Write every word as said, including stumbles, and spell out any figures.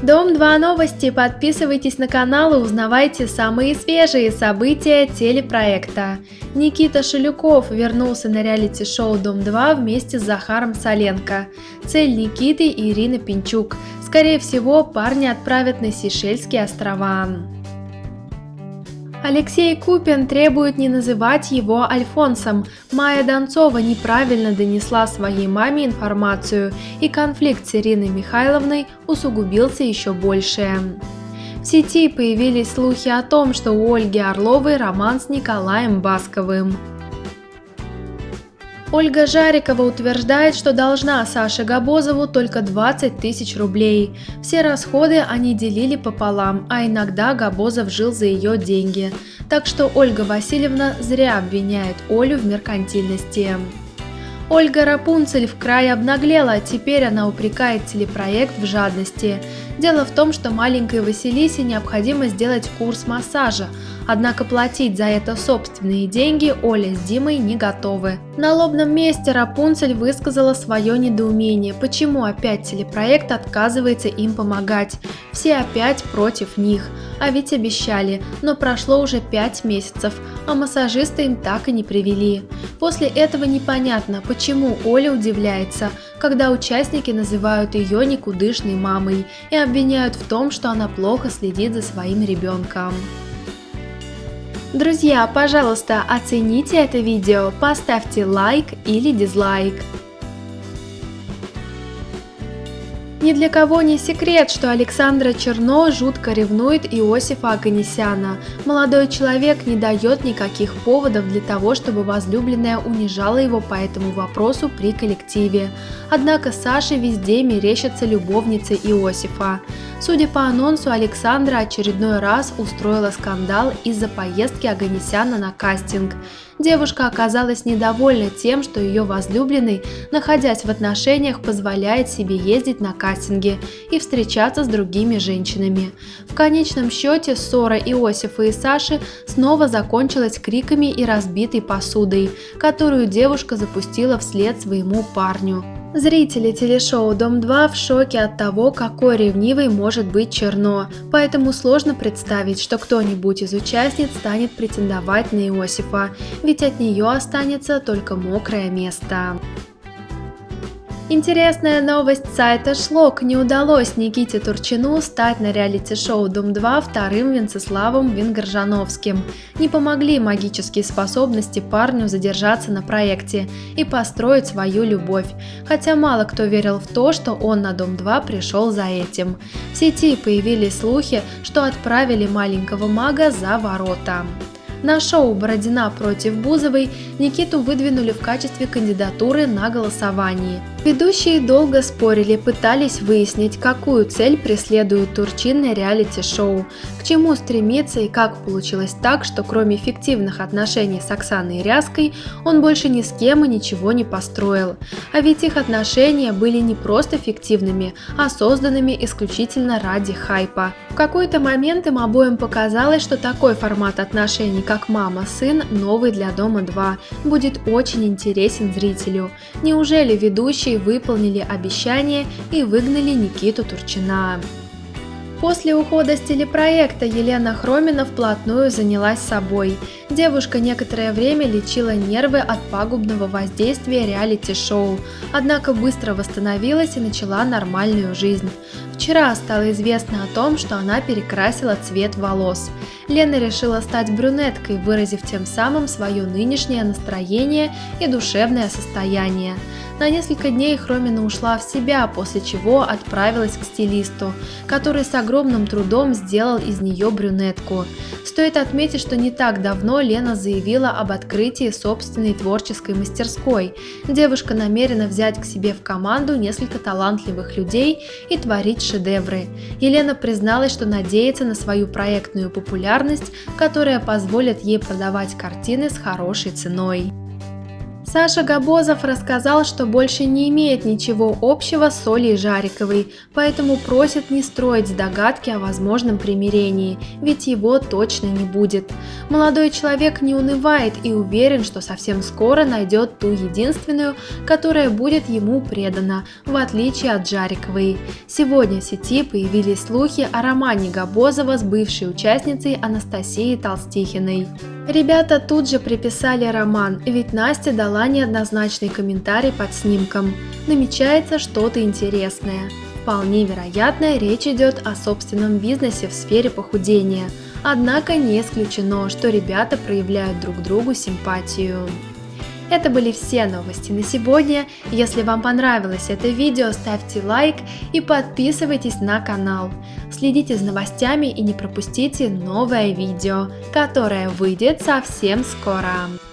Дом два новости. Подписывайтесь на канал и узнавайте самые свежие события телепроекта. Никита Шелюков вернулся на реалити-шоу Дом два вместе с Захаром Соленко. Цель Никиты и Ирины Пинчук. Скорее всего, парня отправят на Сейшельские острова. Алексей Купин требует не называть его Альфонсом. Майя Донцова неправильно донесла своей маме информацию, и конфликт с Ириной Михайловной усугубился еще больше. В сети появились слухи о том, что у Ольги Орловой роман с Николаем Басковым. Ольга Жарикова утверждает, что должна Саше Габозову только двадцать тысяч рублей. Все расходы они делили пополам, а иногда Габозов жил за ее деньги. Так что Ольга Васильевна зря обвиняет Олю в меркантильности. Ольга Рапунцель в край обнаглела, теперь она упрекает телепроект в жадности. Дело в том, что маленькой Василисе необходимо сделать курс массажа, однако платить за это собственные деньги Оля с Димой не готовы. На лобном месте Рапунцель высказала свое недоумение, почему опять телепроект отказывается им помогать. Все опять против них, а ведь обещали, но прошло уже пять месяцев, а массажиста им так и не привели. После этого непонятно, почему Оля удивляется, когда участники называют ее никудышной мамой и обвиняют в том, что она плохо следит за своим ребенком. Друзья, пожалуйста, оцените это видео, поставьте лайк или дизлайк. Ни для кого не секрет, что Александра Черно жутко ревнует Иосифа Оганесяна. Молодой человек не дает никаких поводов для того, чтобы возлюбленная унижала его по этому вопросу при коллективе. Однако Саше везде мерещится любовница Иосифа. Судя по анонсу, Александра очередной раз устроила скандал из-за поездки Оганесяна на кастинг. Девушка оказалась недовольна тем, что ее возлюбленный, находясь в отношениях, позволяет себе ездить на кастинги и встречаться с другими женщинами. В конечном счете ссора Иосифа и Саши снова закончилась криками и разбитой посудой, которую девушка запустила вслед своему парню. Зрители телешоу Дом два в шоке от того, какой ревнивой может быть Черно, поэтому сложно представить, что кто-нибудь из участниц станет претендовать на Иосифа, ведь от нее останется только мокрое место. Интересная новость сайта Шлок: не удалось Никите Турчину стать на реалити-шоу Дом два вторым Венцеславом Венгоржановским. Не помогли магические способности парню задержаться на проекте и построить свою любовь, хотя мало кто верил в то, что он на Дом два пришел за этим. В сети появились слухи, что отправили маленького мага за ворота. На шоу «Бородина против Бузовой» Никиту выдвинули в качестве кандидатуры на голосовании. Ведущие долго спорили, пытались выяснить, какую цель преследует Турчин на реалити-шоу, к чему стремится и как получилось так, что кроме фиктивных отношений с Оксаной Ряской он больше ни с кем и ничего не построил. А ведь их отношения были не просто фиктивными, а созданными исключительно ради хайпа. В какой-то момент им обоим показалось, что такой формат отношений, как мама-сын, новый для Дома два, будет очень интересен зрителю. Неужели ведущие выполнили обещание и выгнали Никиту Турчина? После ухода с телепроекта Елена Хромина вплотную занялась собой. Девушка некоторое время лечила нервы от пагубного воздействия реалити-шоу, однако быстро восстановилась и начала нормальную жизнь. Вчера стало известно о том, что она перекрасила цвет волос. Лена решила стать брюнеткой, выразив тем самым свое нынешнее настроение и душевное состояние. На несколько дней Хромина ушла в себя, после чего отправилась к стилисту, который с огромным трудом сделал из нее брюнетку. Стоит отметить, что не так давно Лена заявила об открытии собственной творческой мастерской. Девушка намерена взять к себе в команду несколько талантливых людей и творить шедевры. Елена призналась, что надеется на свою проектную популярность, которая позволит ей продавать картины с хорошей ценой. Саша Габозов рассказал, что больше не имеет ничего общего с Олей Жариковой, поэтому просит не строить догадки о возможном примирении, ведь его точно не будет. Молодой человек не унывает и уверен, что совсем скоро найдет ту единственную, которая будет ему предана, в отличие от Жариковой. Сегодня в сети появились слухи о романе Габозова с бывшей участницей Анастасией Толстихиной. Ребята тут же приписали роман, ведь Настя дала неоднозначный комментарий под снимком. Намечается что-то интересное. Вполне вероятно, речь идет о собственном бизнесе в сфере похудения. Однако не исключено, что ребята проявляют друг другу симпатию. Это были все новости на сегодня. Если вам понравилось это видео, ставьте лайк и подписывайтесь на канал. Следите за новостями и не пропустите новое видео, которое выйдет совсем скоро.